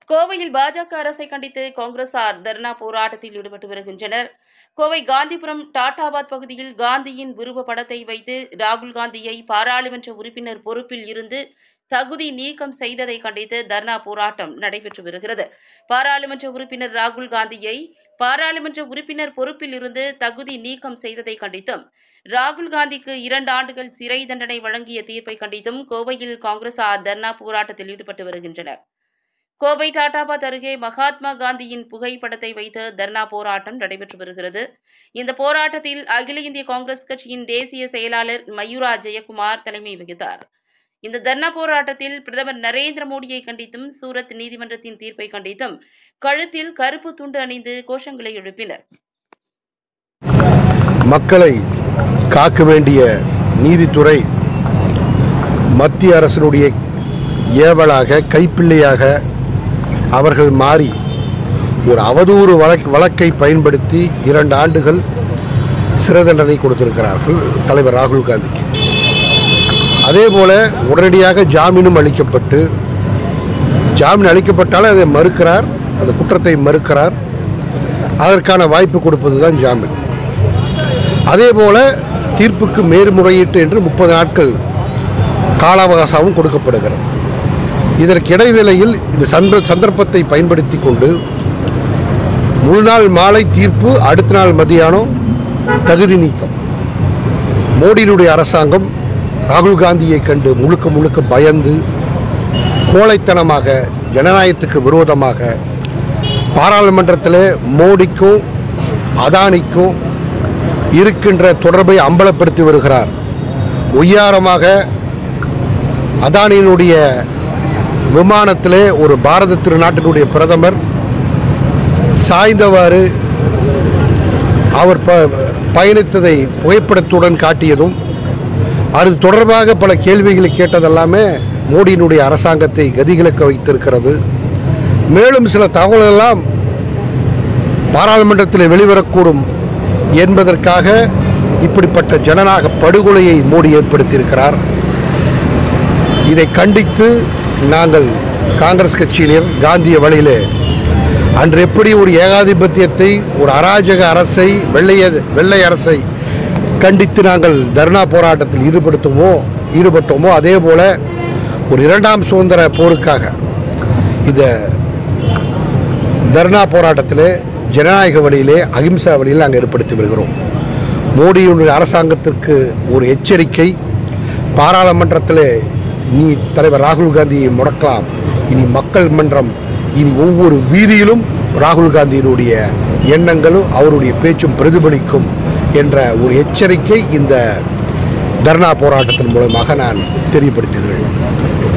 கோவையில் பாஜக அரசை கண்டித்து காங்கிரசார் தர்ணா போராட்டத்தில் ஈடுபட்டு வருகின்றனர். கோவை காந்திபுரம் டாடாபாத் பகுதியில் காந்தியின் உருவ படத்தை வைத்து ராகுல் காந்தியை பாராளுமன்ற உறுப்பினர் பொறுப்பில் இருந்து தகுதி நீக்கம் செய்ததை கண்டித்து தர்ணா போராட்டம் நடைபெற்று வருகிறது. பாராளுமன்ற உறுப்பினர் ராகுல் காந்தியை பாராளுமன்ற உறுப்பினர் பொறுப்பில் இருந்து தகுதி நீக்கம் செய்ததை கண்டித்தும், ராகுல் காந்திக்கு 2 ஆண்டுகள் சிறை தண்டனை வழங்கிய தீர்ப்பை கண்டித்தும் கோவையில் காங்கிரசார் தர்ணா போராட்டத்தில் ஈடுபட்டு வருகின்றனர். கோவை டாடாபாத் அருகே மகாத்மா காந்தியின் புகைப்படத்தை வைத்து தர்ணா போராட்டம் நடைபெற்று வருகிறது. இந்த போராட்டத்தில் அகில இந்திய காங்கிரஸ் கட்சியின் தேசிய செயலாளர் மயூரா ஜெயக்குமார் தலைமை வகித்தார். இந்த தர்ணா போராட்டத்தில் பிரதமர் நரேந்திர மோடியை கண்டித்தும், சூரத் நீதிமன்றத்தின் தீர்ப்பை கண்டித்தும் கழுத்தில் கருப்பு துண்டு அணிந்து கோஷங்களை எழுப்பினர். மக்களை காக்க வேண்டிய நீதித்துறை மத்திய அரசினுடைய ஏவலாக கைப்பிள்ளையாக அவர்கள் மாறி ஒரு அவதூறு வழக்கை பயன்படுத்தி 2 ஆண்டுகள் சிறை தண்டனை கொடுத்திருக்கிறார்கள் தலைவர் ராகுல் காந்திக்கு. அதேபோல உடனடியாக ஜாமீனும் அளிக்கப்பட்டு, ஜாமீன் அளிக்கப்பட்டாலும் அதை மறுக்கிறார், அந்த குற்றத்தை மறுக்கிறார். அதற்கான வாய்ப்பு கொடுப்பது தான் ஜாமீன். அதேபோல தீர்ப்புக்கு மேல்முறையீட்டு என்று 30 நாட்கள் கால அவகாசமும் கொடுக்கப்படுகிறது. இதற்கு இடைவேளையில் இந்த சந்தர்ப்பத்தை பயன்படுத்தி கொண்டு முழு நாள் மாலை தீர்ப்பு, அடுத்த நாள் மதியானம் தகுதி நீக்கம். மோடியினுடைய அரசாங்கம் ராகுல் காந்தியை கண்டு முழுக்க பயந்து கோழைத்தனமாக, ஜனநாயகத்துக்கு விரோதமாக பாராளுமன்றத்தில் மோடிக்கும் அதானிக்கும் இருக்கின்ற தொடர்பை அம்பலப்படுத்தி வருகிறார். ஒய்யாரமாக அதானியினுடைய விமானத்திலே ஒரு பாரத திருநாட்டினுடைய பிரதமர் சாய்ந்தவாறு அவர் பயணித்ததை புகைப்படத்துடன் காட்டியதும், அது தொடர்பாக பல கேள்விகளை கேட்டதெல்லாமே மோடியினுடைய அரசாங்கத்தை கதிகலக்க வைத்திருக்கிறது. மேலும் சில தகவல்களெல்லாம் பாராளுமன்றத்தில் வெளிவரக்கூடும் என்பதற்காக இப்படிப்பட்ட ஜனநாயக படுகொலையை மோடி ஏற்படுத்தியிருக்கிறார். இதை கண்டித்து நாங்கள் காங்கிரஸ் கட்சியினர் காந்திய வழியிலே அன்று எப்படி ஒரு ஏகாதிபத்தியத்தை, ஒரு அராஜக அரசை, வெள்ளை அரசை கண்டித்து நாங்கள் தர்ணா போராட்டத்தில் ஈடுபட்டோமோ அதே போல ஒரு 2ஆம் சுதந்திர போருக்காக இந்த தர்ணா போராட்டத்தில் ஜனநாயக வழியிலே, அகிம்சா வழியில் நாங்கள் ஏற்படுத்தி வருகிறோம். மோடியுடைய அரசாங்கத்திற்கு ஒரு எச்சரிக்கை. பாராளுமன்றத்தில் நீ தலைவர் ராகுல் காந்தியை முடக்கலாம், இனி மக்கள் மன்றம், இனி ஒவ்வொரு வீதியிலும் ராகுல் காந்தியினுடைய எண்ணங்களும் அவருடைய பேச்சும் பிரதிபலிக்கும் என்ற ஒரு எச்சரிக்கை இந்த தர்ணா போராட்டத்தின் மூலமாக நான் தெரியப்படுத்துகிறேன்.